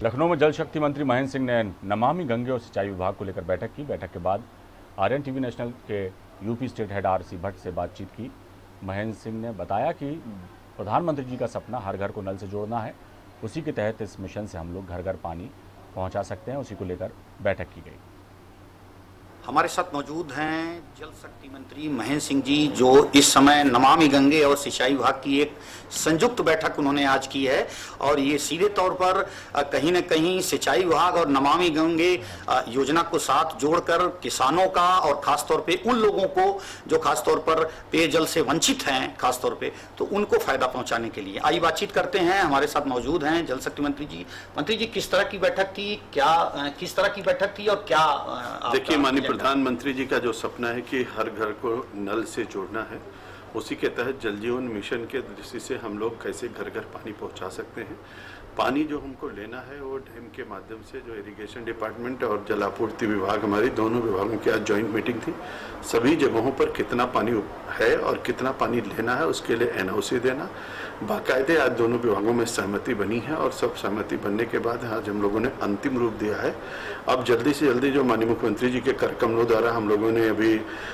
लखनऊ में जल शक्ति मंत्री महेंद्र सिंह ने नमामि गंगे और सिंचाई विभाग को लेकर बैठक की। बैठक के बाद आर्यन टीवी नेशनल के UP state head RC Bhatt से बातचीत की। महेंद्र सिंह ने बताया कि प्रधानमंत्री जी का सपना हर घर को नल से जोड़ना है। उसी के तहत इस मिशन से हम लोग घर घर पानी पहुंचा सकते हैं। उसी को लेकर बैठक की गई। हमारे साथ मौजूद हैं जल शक्ति मंत्री महेंद्र सिंह जी, जो इस समय नमामि गंगे और सिंचाई विभाग की एक संयुक्त बैठक उन्होंने आज की है। और ये सीधे तौर पर कहीं न कहीं सिंचाई विभाग और नमामि गंगे योजना को साथ जोड़कर किसानों का और खासतौर पे उन लोगों को जो खासतौर पर पेयजल से वंचित हैं खासतौर पे, तो उनको फायदा पहुंचाने के लिए आइए बातचीत करते हैं। हमारे साथ मौजूद हैं जल शक्ति मंत्री जी। मंत्री जी, किस तरह की बैठक थी, किस तरह की बैठक थी और क्या? देखिए, माननीय प्रधानमंत्री जी का जो सपना है कि हर घर को नल से जोड़ना है, उसी के तहत जल जीवन मिशन के दृष्टि से हम लोग कैसे घर घर पानी पहुंचा सकते हैं। पानी जो हमको लेना है वो डैम के माध्यम से, जो इरिगेशन डिपार्टमेंट और जल आपूर्ति विभाग, हमारी दोनों विभागों की आज जॉइंट मीटिंग थी। सभी जगहों पर कितना पानी है और कितना पानी लेना है उसके लिए एनओसी देना, बाकायदे आज दोनों विभागों में सहमति बनी है। और सब सहमति बनने के बाद आज हम लोगों ने अंतिम रूप दिया है। अब जल्दी से जल्दी जो माननीय मुख्यमंत्री जी के कार्यक्रमों द्वारा हम लोगों ने अभी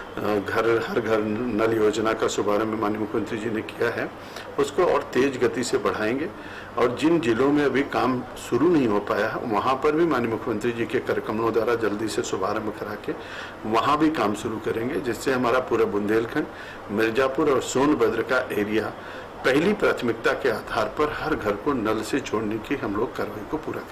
हर घर नल योजना का शुभारंभ माननीय मुख्यमंत्री जी ने किया है, उसको और तेज गति से बढ़ाएंगे। और जिन जिलों में अभी काम शुरू नहीं हो पाया है वहाँ पर भी माननीय मुख्यमंत्री जी के कार्यक्रमों द्वारा जल्दी से शुभारंभ करा के वहाँ भी काम शुरू करेंगे, जिससे हमारा पूरा बुंदेलखंड, मिर्जापुर और सोनभद्र का एरिया पहली प्राथमिकता के आधार पर हर घर को नल से जोड़ने की हम लोग कार्रवाई को पूरा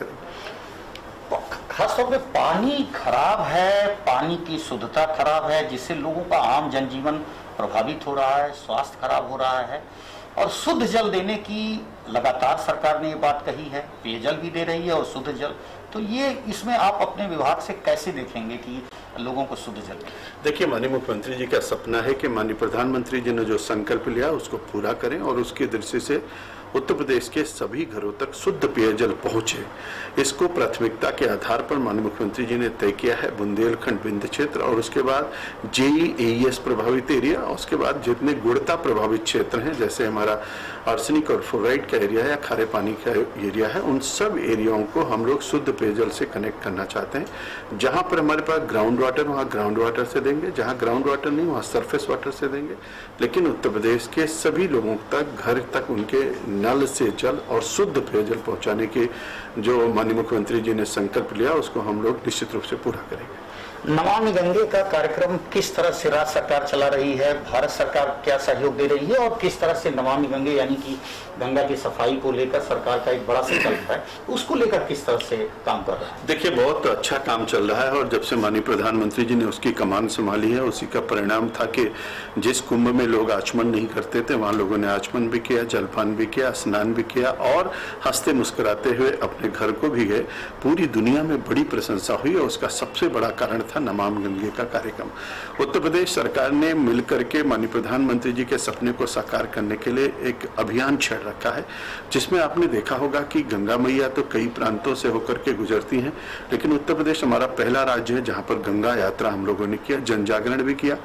करेंगे। खासतौर पे पानी खराब है, पानी की शुद्धता खराब है, जिससे लोगों का आम जनजीवन प्रभावित हो रहा है, स्वास्थ्य खराब हो रहा है। और शुद्ध जल देने की लगातार सरकार ने ये बात कही है, पेयजल भी दे रही है और शुद्ध जल। तो ये इसमें आप अपने विभाग से कैसे देखेंगे कि लोगों को शुद्ध जल? देखिए, माननीय मुख्यमंत्री जी का सपना है कि माननीय प्रधानमंत्री जी ने जो संकल्प लिया उसको पूरा करें और उसकी दृष्टि से उत्तर प्रदेश के सभी घरों तक शुद्ध पेयजल पहुंचे। इसको प्राथमिकता के आधार पर माननीय मुख्यमंत्री जी ने तय किया है। बुंदेलखंड विंध्य क्षेत्र और उसके बाद JEE-AES प्रभावित एरिया, और उसके बाद जितने गुणता प्रभावित क्षेत्र हैं, जैसे हमारा आर्सेनिक और फ्लोराइड का एरिया है या खारे पानी का एरिया है, उन सब एरियाओं को हम लोग शुद्ध पेयजल से कनेक्ट करना चाहते हैं। जहाँ पर हमारे पास ग्राउंड वाटर, वहाँ ग्राउंड वाटर से देंगे, जहाँ ग्राउंड वाटर नहीं वहाँ सरफेस वाटर से देंगे। लेकिन उत्तर प्रदेश के सभी लोगों तक, घर तक उनके नल से जल और शुद्ध पेयजल पहुंचाने के जो माननीय मुख्यमंत्री जी ने संकल्प लिया उसको हम लोग निश्चित रूप से पूरा करेंगे। नमामि गंगे का कार्यक्रम किस तरह से राज्य सरकार चला रही है, भारत सरकार क्या सहयोग दे रही है, और किस तरह से नमामि गंगे यानी कि गंगा की सफाई को लेकर सरकार का एक बड़ा संकल्प है, उसको लेकर किस तरह से काम कर रहा है? देखिए, बहुत अच्छा काम चल रहा है और जब से माननीय प्रधानमंत्री जी ने उसकी कमान संभाली है, उसी का परिणाम था कि जिस कुंभ में लोग आचमन नहीं करते थे वहाँ लोगों ने आचमन भी किया, जलपान भी किया, स्नान भी किया और हंसते मुस्कुराते हुए अपने घर को भी गए। पूरी दुनिया में बड़ी प्रशंसा हुई और उसका सबसे बड़ा कारण था नमामि गंगे का कार्यक्रम। उत्तर प्रदेश सरकार ने मिलकर के माननीय प्रधानमंत्री जी के सपने को साकार करने के लिए एक अभियान छेड़ रखा है, जिसमें आपने देखा होगा कि गंगा मैया तो कई प्रांतों से होकर के गुजरती हैं, लेकिन उत्तर प्रदेश हमारा पहला राज्य है जहां पर गंगा यात्रा हम लोगों ने किया, जन जागरण भी किया।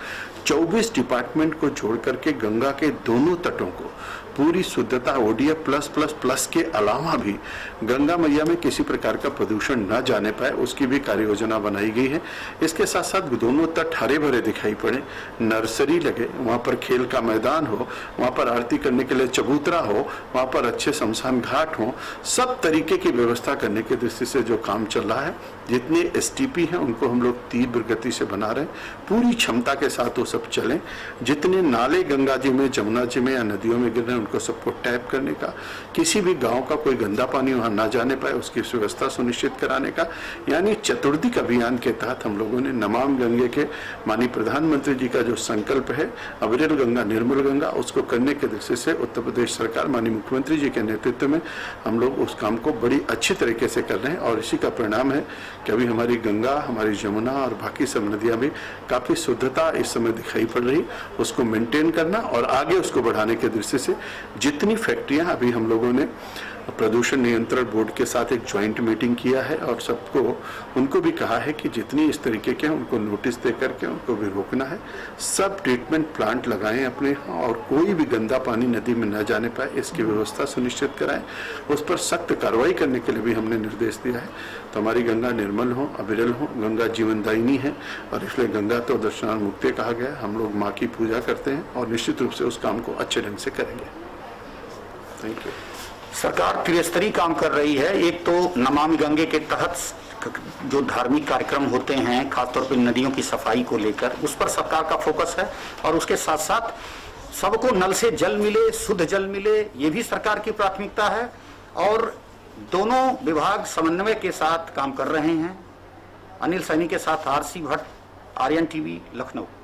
24 डिपार्टमेंट को जोड़ करके गंगा के दोनों तटों को पूरी शुद्धता ODF+++ के अलावा भी गंगा मैया में किसी प्रकार का प्रदूषण न जाने पाए, उसकी भी कार्य योजना बनाई गई है। इसके साथ साथ दोनों तट हरे भरे दिखाई पड़े, नर्सरी लगे, वहाँ पर खेल का मैदान हो, वहाँ पर आरती करने के लिए चबूतरा हो, वहाँ पर अच्छे शमशान घाट हो, सब तरीके की व्यवस्था करने की दृष्टि से जो काम चल रहा है। जितने STP हैं उनको हम लोग तीव्र गति से बना रहे हैं, पूरी क्षमता के साथ वो सब चलें। जितने नाले गंगा जी में, जमुना जी में या नदियों में गिर रहे हैं उनको सबको टैप करने का, किसी भी गांव का कोई गंदा पानी वहां ना जाने पाए उसकी व्यवस्था सुनिश्चित कराने का, यानी चतुर्दिक अभियान के तहत हम लोगों ने नमामि गंगे के माननीय प्रधानमंत्री जी का जो संकल्प है अविरल गंगा निर्मल गंगा, उसको करने के दृष्टि से उत्तर प्रदेश सरकार माननीय मुख्यमंत्री जी के नेतृत्व में हम लोग उस काम को बड़ी अच्छी तरीके से कर रहे हैं। और इसी का परिणाम है कि अभी हमारी गंगा, हमारी जमुना और बाकी सब नदियां भी काफी शुद्धता इस समय दिखाई पड़ रही। उसको मेंटेन करना और आगे उसको बढ़ाने के दृष्टि से जितनी फैक्ट्रियां अभी हम लोगों ने प्रदूषण नियंत्रण बोर्ड के साथ एक ज्वाइंट मीटिंग किया है और सबको उनको भी कहा है कि जितनी इस तरीके के हैं उनको नोटिस दे करके उनको भी रोकना है। सब ट्रीटमेंट प्लांट लगाएं अपने, और कोई भी गंदा पानी नदी में न जाने पाए इसकी व्यवस्था सुनिश्चित कराएं। उस पर सख्त कार्रवाई करने के लिए भी हमने निर्देश दिया है। तो हमारी गंगा निर्मल हो, अविरल हो, गंगा जीवनदायिनी है और इसलिए गंगा तो दर्शनार्थ मुक्ति कहा गया। हम लोग माँ की पूजा करते हैं और निश्चित रूप से उस काम को अच्छे ढंग से करेंगे। Thank you. सरकार त्रिस्तरीय काम कर रही है। एक तो नमामि गंगे के तहत जो धार्मिक कार्यक्रम होते हैं, खासतौर पर नदियों की सफाई को लेकर, उस पर सरकार का फोकस है, और उसके साथ साथ सबको नल से जल मिले, शुद्ध जल मिले, ये भी सरकार की प्राथमिकता है। और दोनों विभाग समन्वय के साथ काम कर रहे हैं। अनिल सैनी के साथ आरसी भट्ट, आर्यन टीवी, लखनऊ।